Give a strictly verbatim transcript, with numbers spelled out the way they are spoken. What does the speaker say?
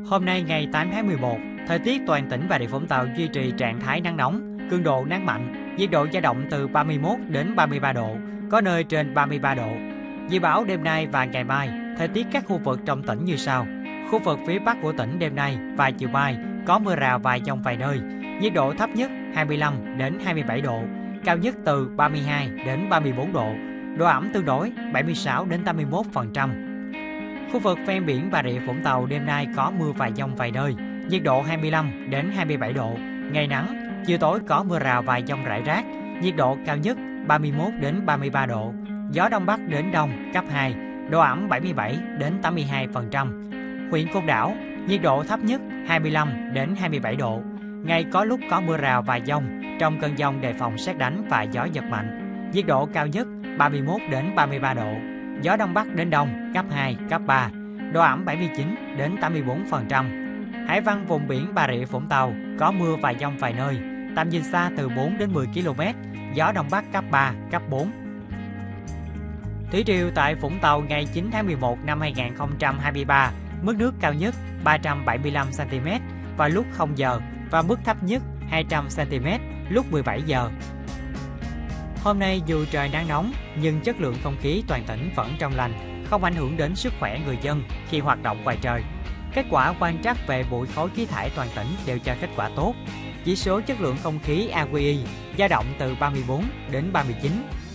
Hôm nay ngày tám tháng mười một, thời tiết toàn tỉnh Bà Rịa Vũng Tàu duy trì trạng thái nắng nóng, cường độ nắng mạnh, nhiệt độ dao động từ ba mươi mốt đến ba mươi ba độ, có nơi trên ba mươi ba độ. Dự báo đêm nay và ngày mai, thời tiết các khu vực trong tỉnh như sau. Khu vực phía Bắc của tỉnh đêm nay và chiều mai có mưa rào và dông vài nơi, nhiệt độ thấp nhất hai mươi lăm đến hai mươi bảy độ, cao nhất từ ba mươi hai đến ba mươi bốn độ, độ ẩm tương đối bảy mươi sáu đến tám mươi mốt phần trăm. Khu vực ven biển Bà Rịa Vũng Tàu đêm nay có mưa và dông vài nơi, nhiệt độ hai mươi lăm đến hai mươi bảy độ, ngày nắng, chiều tối có mưa rào và dông rải rác, nhiệt độ cao nhất ba mươi mốt đến ba mươi ba độ, gió đông bắc đến đông cấp hai, độ ẩm bảy mươi bảy đến tám mươi hai phần trăm. Huyện Côn Đảo, nhiệt độ thấp nhất hai mươi lăm đến hai mươi bảy độ, ngày có lúc có mưa rào và dông, trong cơn dông đề phòng sét đánh và gió giật mạnh, nhiệt độ cao nhất ba mươi mốt đến ba mươi ba độ, gió đông bắc đến đông cấp hai, cấp ba, độ ẩm bảy mươi chín đến tám mươi bốn phần trăm. Hải văn vùng biển Bà Rịa Vũng Tàu có mưa và dông vài nơi, tầm nhìn xa từ bốn đến mười ki lô mét, gió đông bắc cấp ba, cấp bốn. Thủy triều tại Vũng Tàu ngày chín tháng mười một năm hai nghìn không trăm hai mươi ba, mức nước cao nhất ba trăm bảy mươi lăm xăng ti mét vào lúc không giờ và mức thấp nhất hai trăm xăng ti mét lúc mười bảy giờ. Hôm nay dù trời nắng nóng nhưng chất lượng không khí toàn tỉnh vẫn trong lành, không ảnh hưởng đến sức khỏe người dân khi hoạt động ngoài trời. Kết quả quan trắc về bụi khói khí thải toàn tỉnh đều cho kết quả tốt. Chỉ số chất lượng không khí a quy i dao động từ ba mươi bốn đến ba mươi chín,